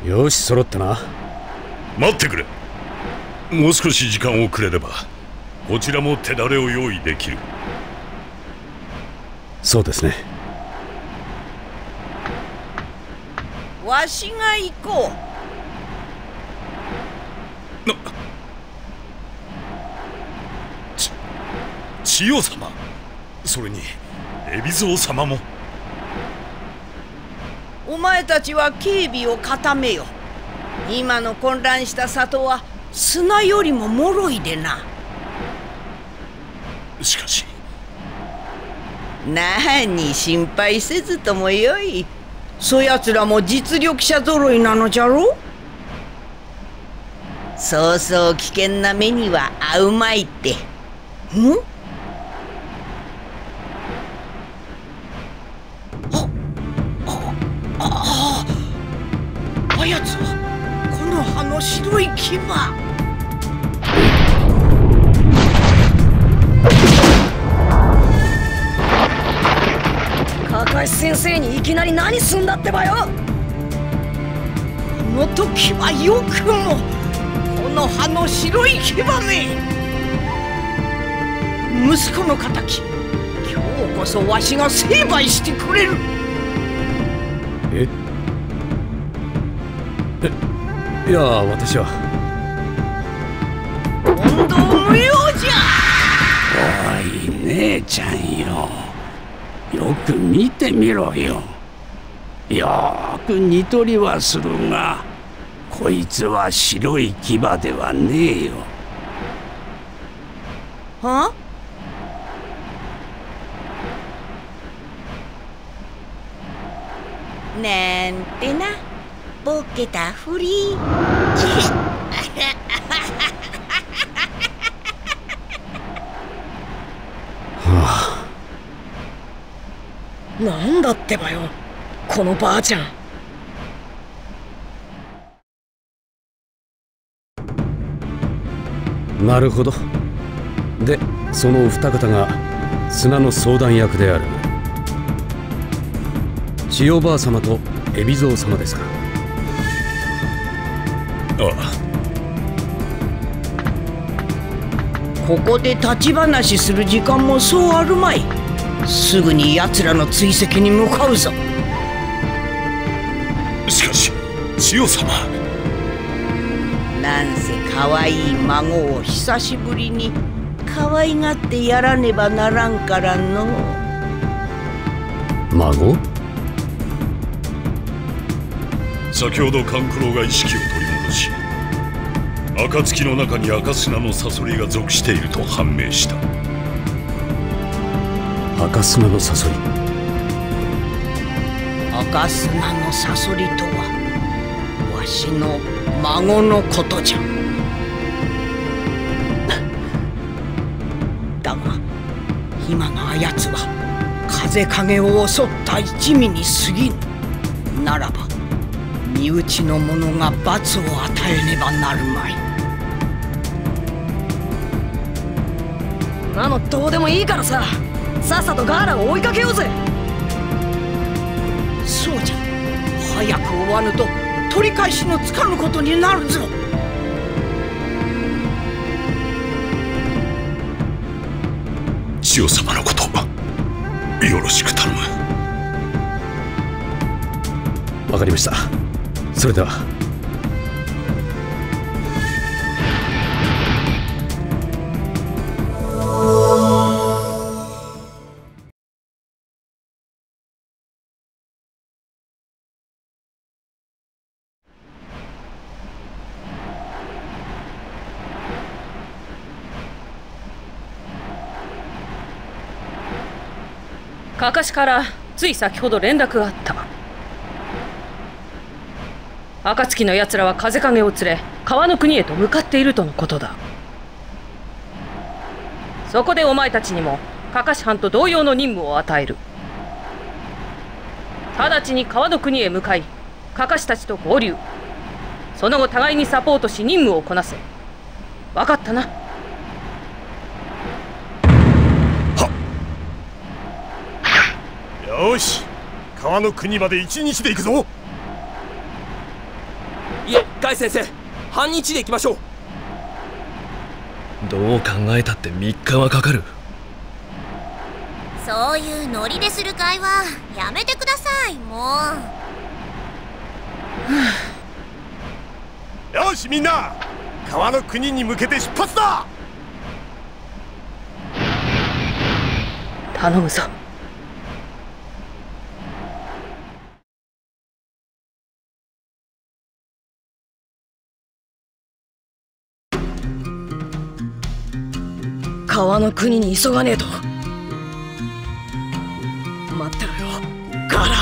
よし、揃ったな。 待ってくれ。もう少し時間をくれればこちらも手だれを用意できる。 そうですね。 わしが行こう。 千代様、それに海老蔵様も。 お前たちは警備を固めよ。今の混乱した里は砂よりも脆いでな。 しかし。 なに心配せずともよい。そやつらも実力者揃いなのじゃろ。そうそう危険な目には遭うまいって。あやつはこの葉の白い牙。 カカシ先生にいきなり何すんだってばよ。 この時はよくもこの葉の白い牙め。息子の敵、今日こそわしが成敗してくれる。 いや、私は問答無用じゃ。 おい姉ちゃんよ、よく見てみろよ。よーく似取りはするが、こいつは白い牙ではねえよ。 は？なんてな、ボケたふり。 なんだってばよ、このばあちゃん。 なるほど。で、そのお二方が砂の相談役である千代ばあ様と海老蔵様ですか。 ああ。 ここで立ち話する時間もそうあるまい。すぐに奴らの追跡に向かうぞ。 しかし千代様、 なんせ可愛い孫を久しぶりに可愛がってやらねばならんからの。 孫？ 先ほど勘九郎が意識を取り戻し、暁の中に赤砂のサソリが属していると判明した。 赤砂のサソリ。 赤砂のサソリとはわしの孫のことじゃ。だが今のあやつは風影を襲った一味に過ぎぬ。ならば身内の者が罰を与えねばなるまい。 なのどうでもいいからさ、さっさとガーラを追いかけようぜ。 そうじゃ、早く追わぬと取り返しのつかぬことになるぞ。 千代様のことよろしく頼む。 わかりました。それでは。 かかしからつい先ほど連絡があった。暁のやつらは風影を連れ川の国へと向かっているとのことだ。そこでお前たちにもかかし藩と同様の任務を与える。直ちに川の国へ向かいかかしたちと合流。その後互いにサポートし任務をこなせ。分かったな。 よし、川の国まで1日で行くぞ。 いえ、甲斐先生、半日で行きましょう。 どう考えたって3日はかかる。 そういうノリでする会話やめてください、もう。よしみんな、川の国に向けて出発だ。 頼むぞ。 川の国に急がねえと。待ってろよ、ガーラ。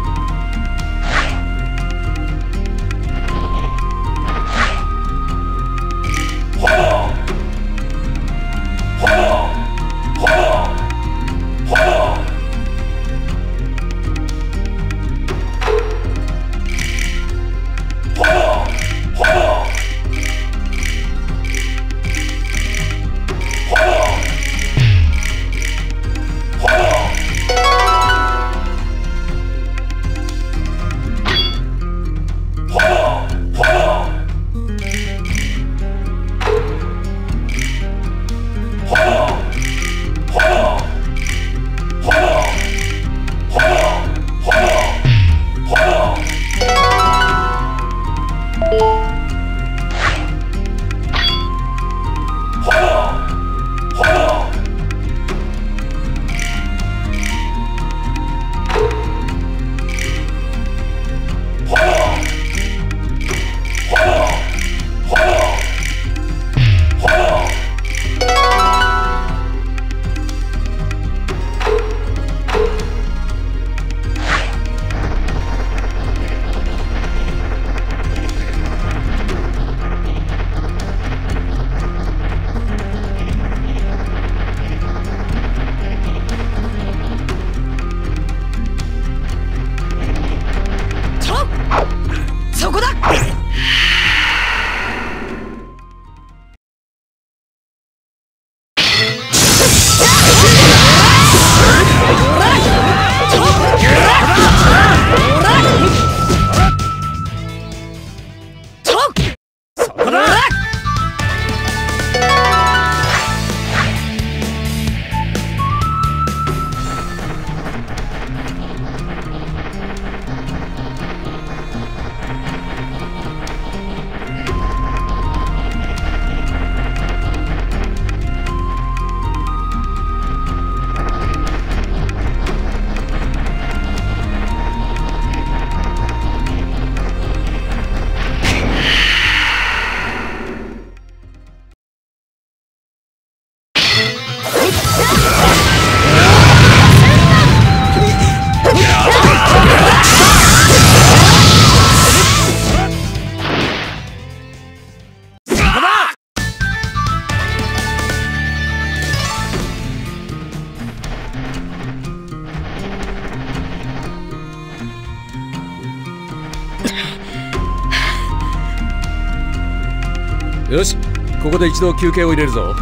よし、ここで一度休憩を入れるぞ。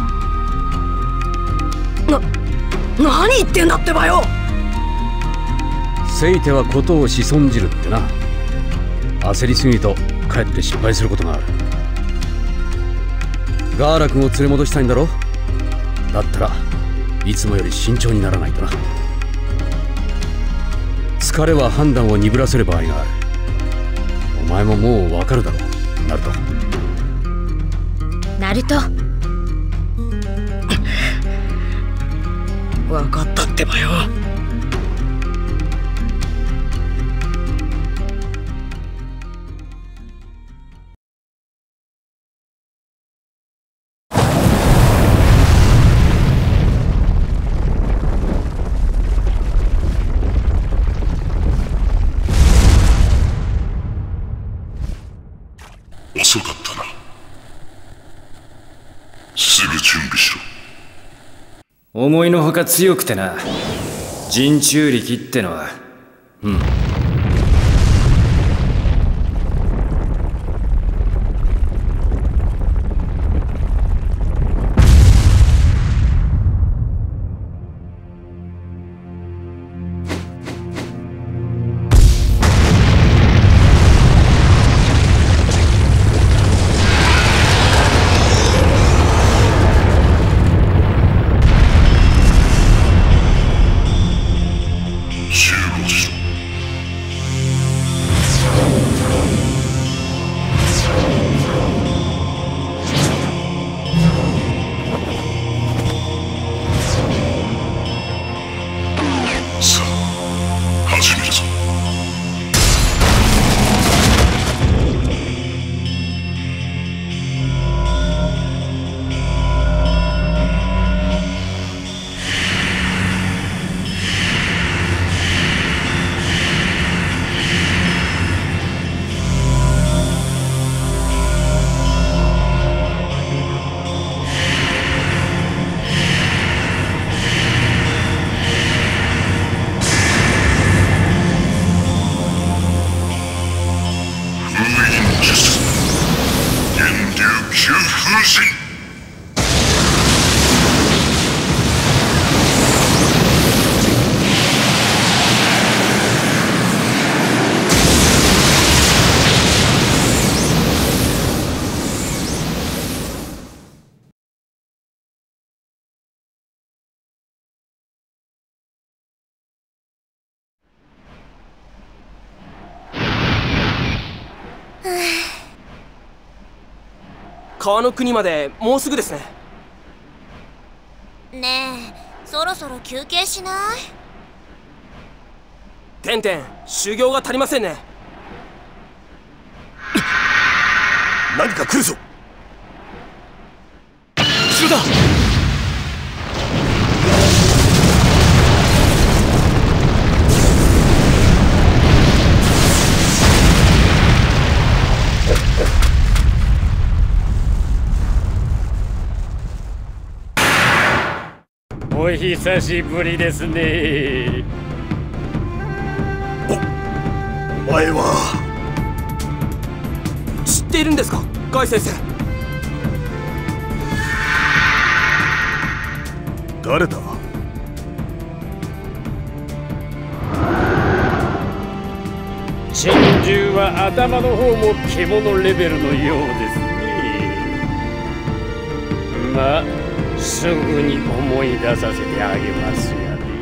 何言ってんだってばよ。 せいてはことをし損じるってな。焦りすぎるとかえって失敗することがある。ガーラ君を連れ戻したいんだろ。だったらいつもより慎重にならないとな。疲れは判断を鈍らせる場合がある。お前ももうわかるだろう、ナルト。 ナルト、 分かったってばよ。 遅かったな。すぐ準備しろ。 思いのほか強くてな。人中力ってのは。 忍術源流急風神。 川の国までもうすぐですね。 ねえ、そろそろ休憩しない？ てんてん、修行が足りませんね。 何か来るぞ。 後ろだ。 お久しぶりですね。 お前は知っているんですか、ガイ先生。 誰だ？ 珍獣は頭の方も獣レベルのようですね。まあすぐに思い出させてあげますやね。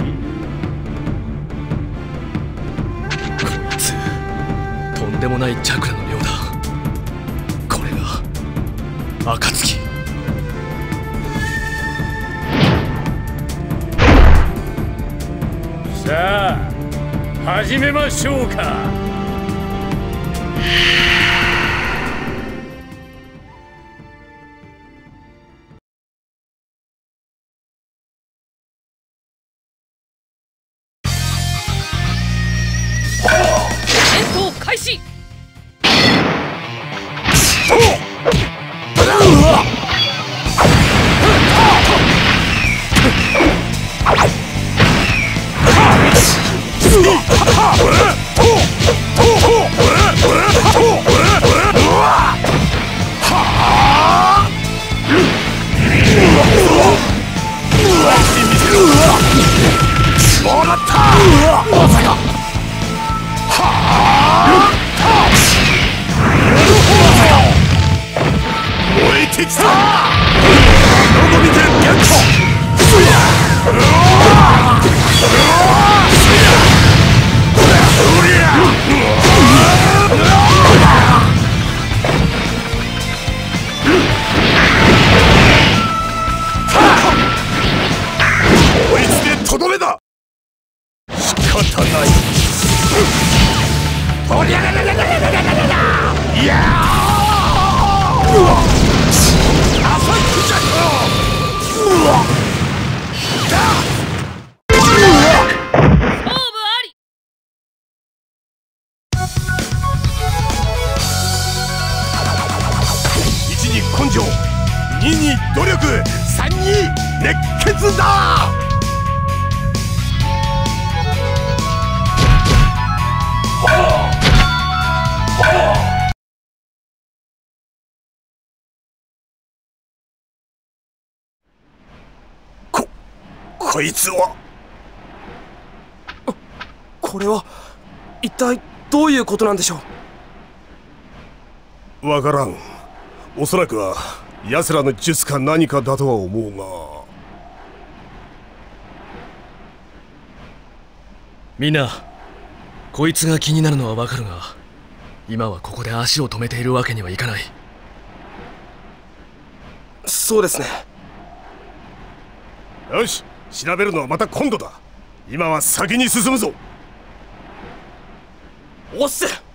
こいつとんでもないチャクラの量だ。これが暁。 さあ始めましょうか。 開始。 もらった。まさか。燃えてきた。どこ見て逆行。こいつでとどめだ。仕方ない。とりゃらららららららら。いやー。1に根性、2に努力、3に熱血だ。こいつは。 これは一体どういうことなんでしょう。わからん。おそらくは奴らの術か何かだとは思うが。 みんな、こいつが気になるのはわかるが、今はここで足を止めているわけにはいかない。 そうですね。 よし、調べるのはまた今度だ。今は先に進むぞ。 おっせ。